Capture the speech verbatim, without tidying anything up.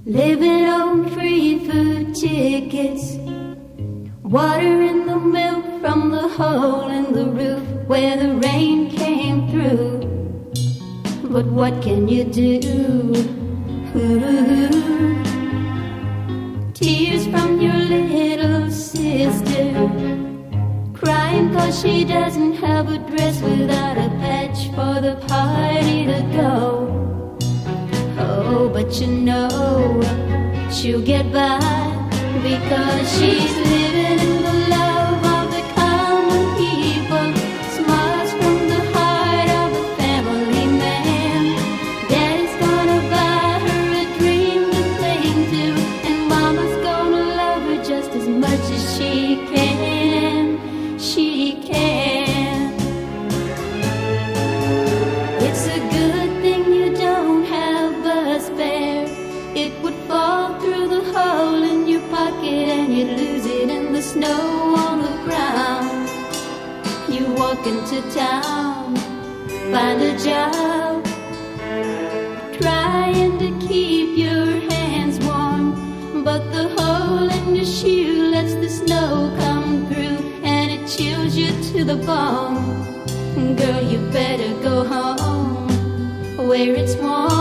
Living on free food tickets, water in the milk from the hole in the roof where the rain came through. But what can you do? Ooh. Tears from your little sister, crying cause she doesn't have a dress without a patch for the party to go. Oh, but you know she'll get by because she's living in the love of the common people. Smiles from the heart of a family man. Daddy's gonna buy her a dream to cling to, and Mama's gonna love her just as much as she can. She can. It's a good thing you don't have a spare. It would fall through the hole in your pocket and you'd lose it in the snow on the ground. You walk into town, find a job, trying to keep your hands warm, but the hole in your shoe lets the snow come through and it chills you to the bone. Girl, you better go home where it's warm.